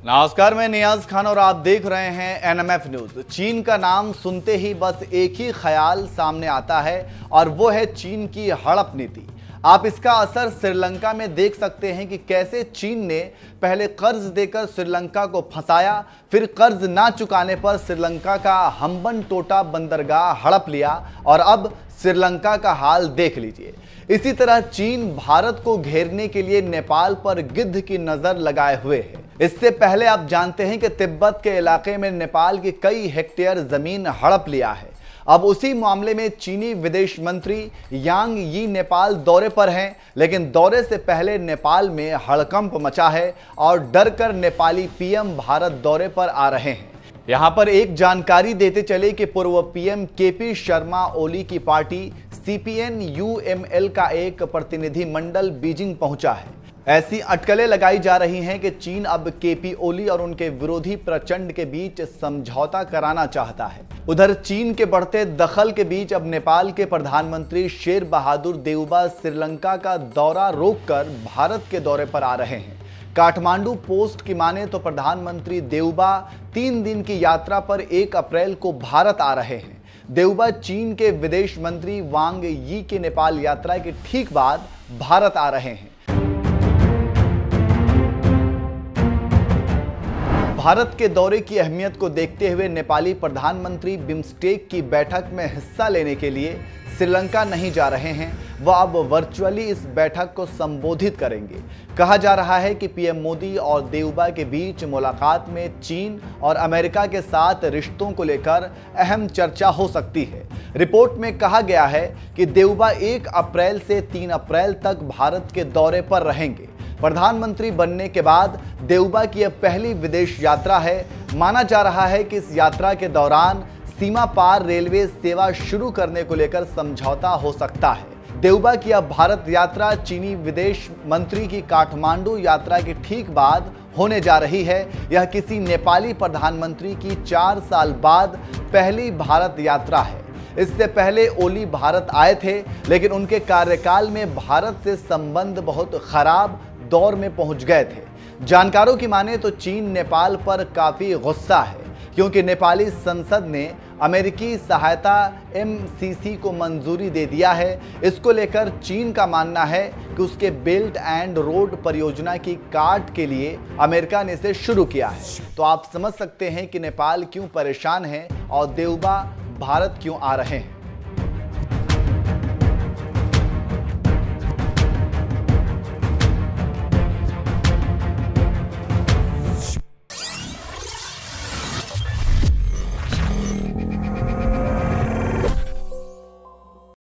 नमस्कार, मैं नियाज खान और आप देख रहे हैं एनएमएफ न्यूज। चीन का नाम सुनते ही बस एक ही ख्याल सामने आता है और वो है चीन की हड़प नीति। आप इसका असर श्रीलंका में देख सकते हैं कि कैसे चीन ने पहले कर्ज देकर श्रीलंका को फंसाया, फिर कर्ज ना चुकाने पर श्रीलंका का हम्बन टोटा बंदरगाह हड़प लिया और अब श्रीलंका का हाल देख लीजिए। इसी तरह चीन भारत को घेरने के लिए नेपाल पर गिद्ध की नजर लगाए हुए है। इससे पहले आप जानते हैं कि तिब्बत के इलाके में नेपाल की कई हेक्टेयर जमीन हड़प लिया है। अब उसी मामले में चीनी विदेश मंत्री यांग यी नेपाल दौरे पर हैं, लेकिन दौरे से पहले नेपाल में हड़कंप मचा है और डर कर नेपाली पीएम भारत दौरे पर आ रहे हैं। यहां पर एक जानकारी देते चले कि पूर्व पीएम केपी शर्मा ओली की पार्टी सीपीएन यूएमएल का एक प्रतिनिधि मंडल बीजिंग पहुंचा है। ऐसी अटकलें लगाई जा रही हैं कि चीन अब केपी ओली और उनके विरोधी प्रचंड के बीच समझौता कराना चाहता है। उधर चीन के बढ़ते दखल के बीच अब नेपाल के प्रधानमंत्री शेर बहादुर देउबा श्रीलंका का दौरा रोककर भारत के दौरे पर आ रहे हैं। काठमांडू पोस्ट की माने तो प्रधानमंत्री देउबा 3 दिन की यात्रा पर 1 अप्रैल को भारत आ रहे हैं। देउबा चीन के विदेश मंत्री वांग यी के नेपाल यात्रा के ठीक बाद भारत आ रहे हैं। भारत के दौरे की अहमियत को देखते हुए नेपाली प्रधानमंत्री बिम्स्टेक की बैठक में हिस्सा लेने के लिए श्रीलंका नहीं जा रहे हैं। वह अब वर्चुअली इस बैठक को संबोधित करेंगे। कहा जा रहा है कि पीएम मोदी और देउबा के बीच मुलाकात में चीन और अमेरिका के साथ रिश्तों को लेकर अहम चर्चा हो सकती है। रिपोर्ट में कहा गया है कि देउबा 1 अप्रैल से 3 अप्रैल तक भारत के दौरे पर रहेंगे। प्रधानमंत्री बनने के बाद देउबा की यह पहली विदेश यात्रा है। माना जा रहा है कि इस यात्रा के दौरान सीमा पार रेलवे सेवा शुरू करने को लेकर समझौता हो सकता है। देउबा की अब भारत यात्रा चीनी विदेश मंत्री की काठमांडू यात्रा के ठीक बाद होने जा रही है। यह किसी नेपाली प्रधानमंत्री की 4 साल बाद पहली भारत यात्रा है। इससे पहले ओली भारत आए थे, लेकिन उनके कार्यकाल में भारत से संबंध बहुत खराब दौर में पहुंच गए थे। जानकारों की माने तो चीन नेपाल पर काफी गुस्सा है, क्योंकि नेपाली संसद ने अमेरिकी सहायता एमसीसी को मंजूरी दे दिया है। इसको लेकर चीन का मानना है कि उसके बेल्ट एंड रोड परियोजना की काट के लिए अमेरिका ने इसे शुरू किया है। तो आप समझ सकते हैं कि नेपाल क्यों परेशान है और देउबा भारत क्यों आ रहे हैं।